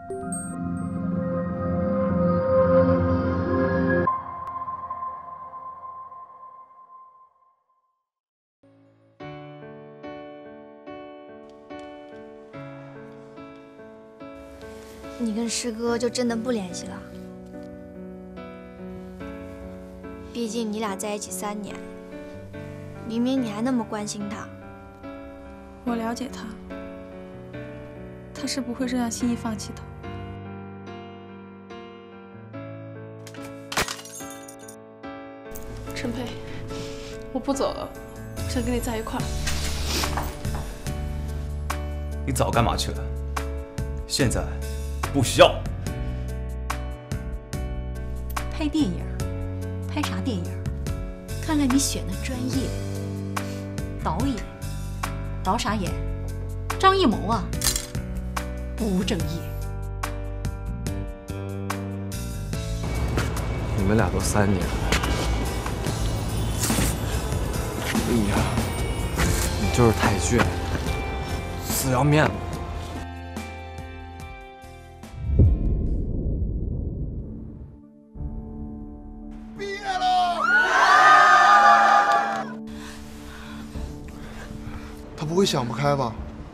你跟师哥就真的不联系了？毕竟你俩在一起3年，明明你还那么关心他。 我了解他，他是不会这样轻易放弃的。 陈佩，我不走了，我想跟你在一块儿。 你早干嘛去了？现在不需要。 拍电影，拍啥电影？看看你选的专业。导演，导啥演？张艺谋啊，不务正业。 你们俩都3年了。哎呀，你就是太倔，死要面子。 毕业了！他不会想不开吧？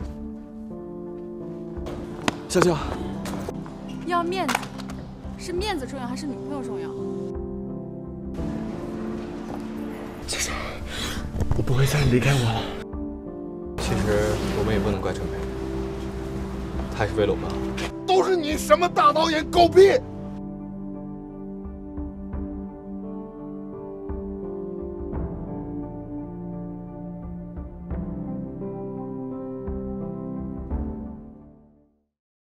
笑笑， 要面子，是面子重要还是女朋友重要？ 笑笑，我不会再离开我了。 其实我们也不能怪陈佩，他也是为了我们好。 都是你什么大导演狗屁！